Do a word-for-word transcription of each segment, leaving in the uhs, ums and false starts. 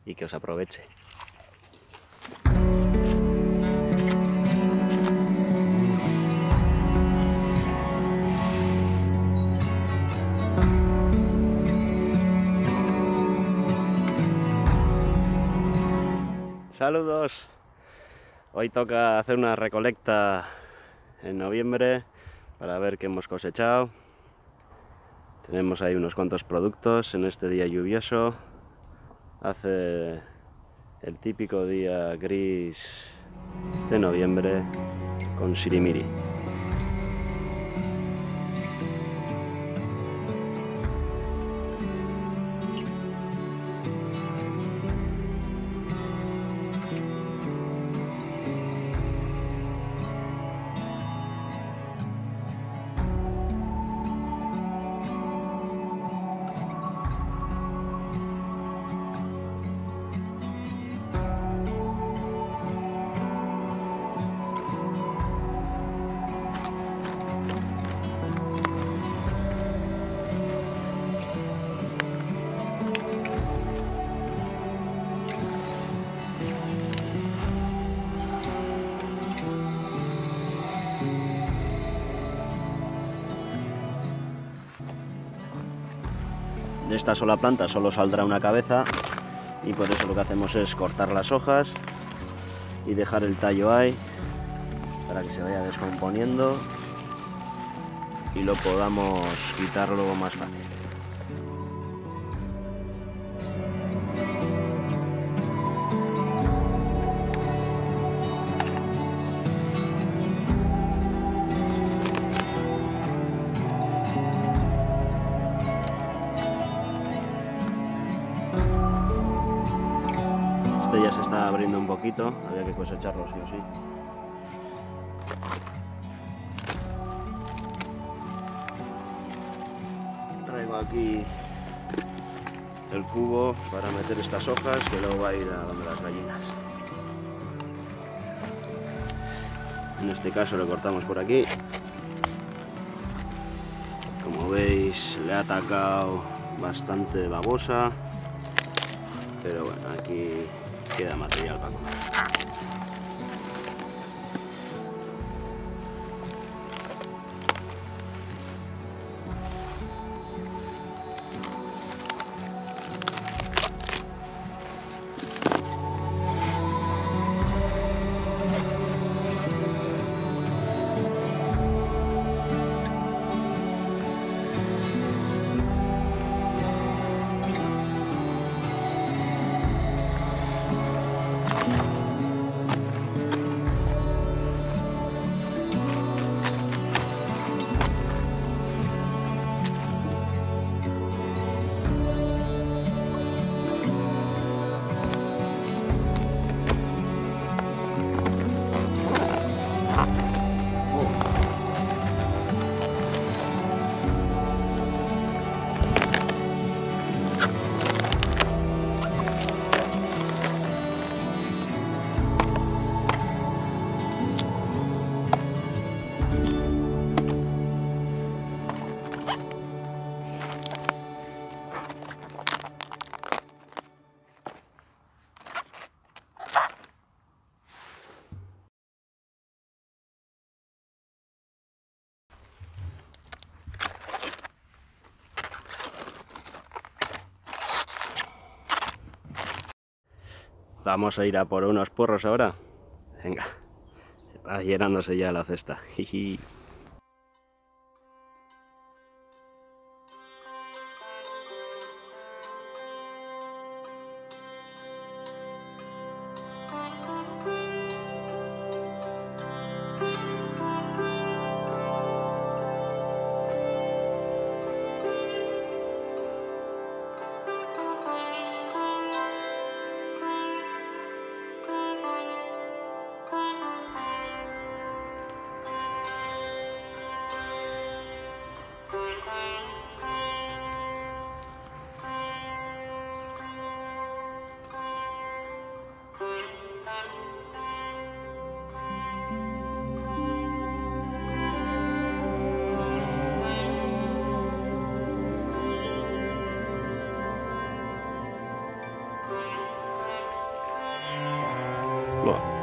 y que os aproveche. Saludos. Hoy toca hacer una recolecta en noviembre para ver qué hemos cosechado. Tenemos ahí unos cuantos productos en este día lluvioso. Hace el típico día gris de noviembre con sirimiri. De esta sola planta solo saldrá una cabeza y por eso lo que hacemos es cortar las hojas y dejar el tallo ahí para que se vaya descomponiendo y lo podamos quitar luego más fácil. Ya se está abriendo un poquito, había que cosecharlo sí o sí. Traigo aquí el cubo para meter estas hojas que luego va a ir a donde las gallinas. En este caso le cortamos por aquí. Como veis le ha atacado bastante babosa, pero bueno, aquí queda material para comer. Vamos a ir a por unos porros ahora. Venga, va llenándose ya la cesta. Jiji.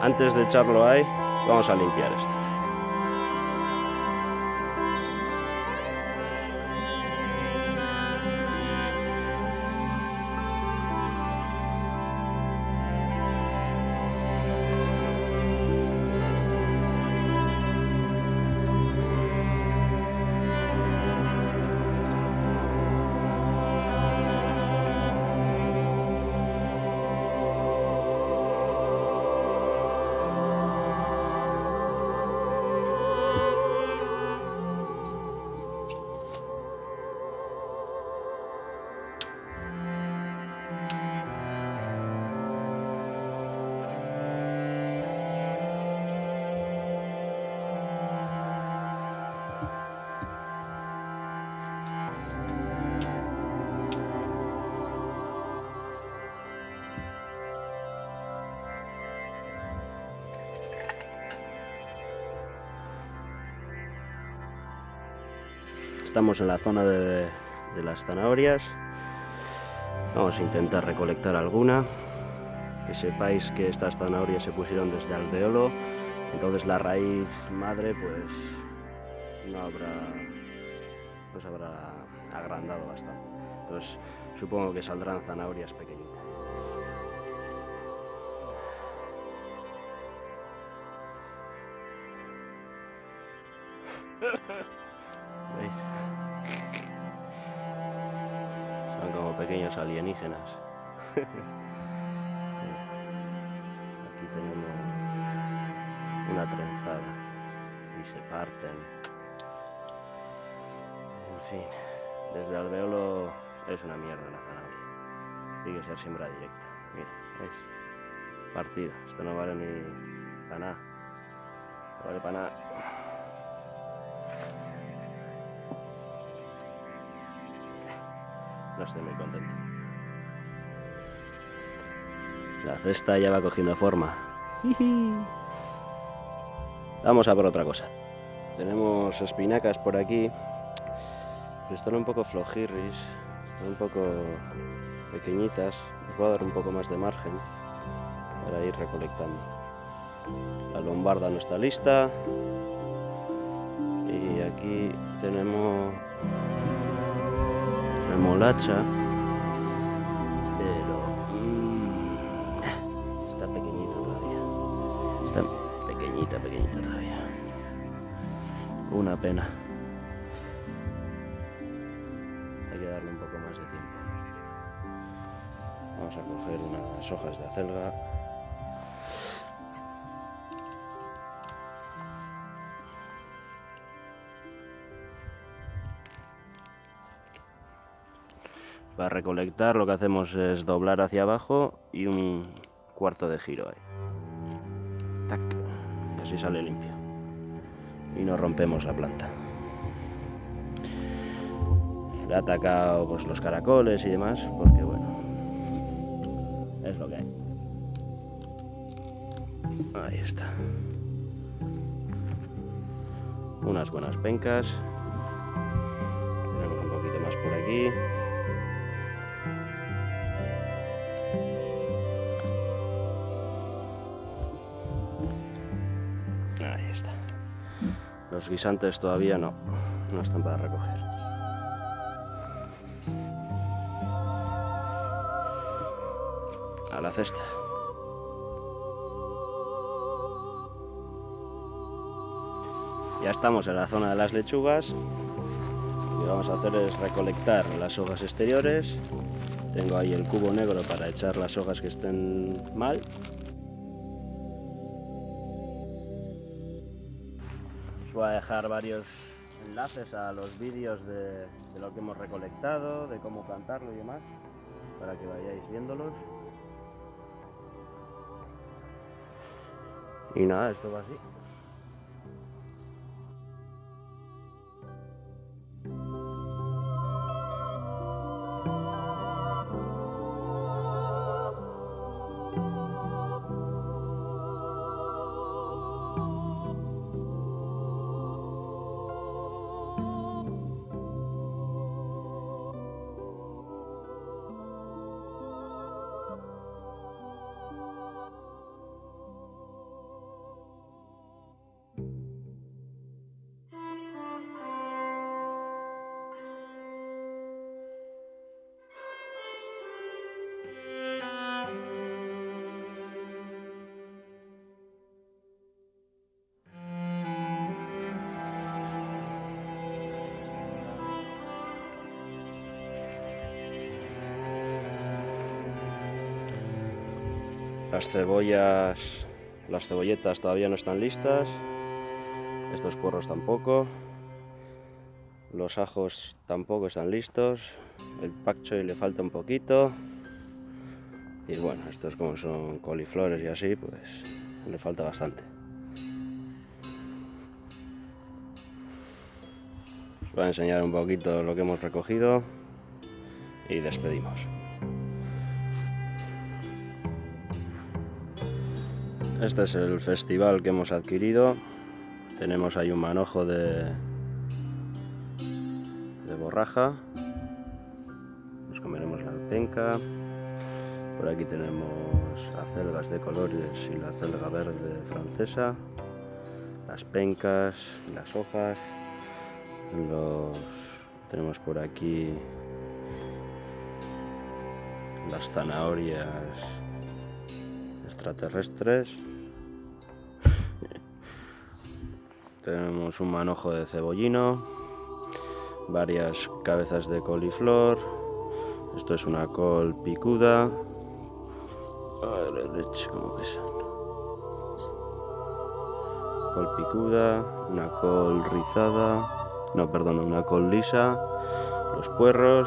Antes de echarlo ahí, vamos a limpiar esto. Estamos en la zona de, de las zanahorias. Vamos a intentar recolectar alguna. Que sepáis que estas zanahorias se pusieron desde alveolo, entonces la raíz madre pues no habrá, no se habrá agrandado bastante. Entonces supongo que saldrán zanahorias pequeñitas. ¿Veis? Son como pequeños alienígenas. Aquí tenemos una trenzada y se parten. En fin, desde alveolo es una mierda la zanahoria. Tiene que ser siembra directa. Mira, ¿veis? Partida. Esto no vale ni para nada. No vale para nada. No estoy muy contento. La cesta ya va cogiendo forma. Vamos a por otra cosa. Tenemos espinacas por aquí. Están un poco flojirris, están un poco pequeñitas. Les voy a dar un poco más de margen para ir recolectando. La lombarda no está lista. Y aquí tenemos remolacha, pero mmm, está pequeñita todavía. Está pequeñita, pequeñita todavía. Una pena. Hay que darle un poco más de tiempo. Vamos a coger unas hojas de acelga. Para recolectar lo que hacemos es doblar hacia abajo y un cuarto de giro ahí. Tac. Y así sale limpio. Y no rompemos la planta. Le ha atacado pues, los caracoles y demás, porque bueno, es lo que hay. Ahí está. Unas buenas pencas. Tenemos un poquito más por aquí. Ahí está. Los guisantes todavía no, no están para recoger. A la cesta. Ya estamos en la zona de las lechugas. Lo que vamos a hacer es recolectar las hojas exteriores. Tengo ahí el cubo negro para echar las hojas que estén mal. Os voy a dejar varios enlaces a los vídeos de, de lo que hemos recolectado, de cómo plantarlo y demás, para que vayáis viéndolos. Y nada, esto va así. Las cebollas, las cebolletas todavía no están listas, estos puerros tampoco, los ajos tampoco están listos, el pak choi le falta un poquito, y bueno, estos como son coliflores y así, pues le falta bastante. Os voy a enseñar un poquito lo que hemos recogido y despedimos. Este es el festival que hemos adquirido. Tenemos ahí un manojo de, de borraja. Nos comeremos la penca. Por aquí tenemos acelgas de colores y la acelga verde francesa. Las pencas, las hojas. Los, tenemos por aquí las zanahorias extraterrestres. Tenemos un manojo de cebollino, varias cabezas de coliflor. Esto es una col picuda. Ay, la leche, cómo pesa. Col picuda, una col rizada, no, perdón, una col lisa, los puerros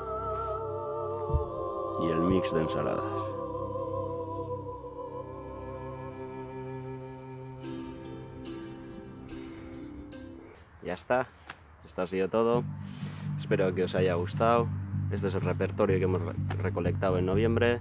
y el mix de ensaladas. Ya está, esto ha sido todo. Espero que os haya gustado. Este es el repertorio que hemos recolectado en noviembre.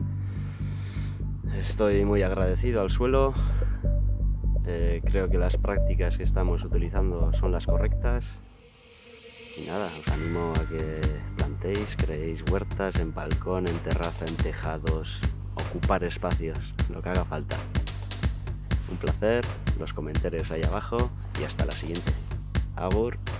Estoy muy agradecido al suelo. Eh, creo que las prácticas que estamos utilizando son las correctas. Y nada, os animo a que plantéis, creéis huertas en balcón, en terraza, en tejados, ocupar espacios, lo que haga falta. Un placer, los comentarios ahí abajo y hasta la siguiente. Agur.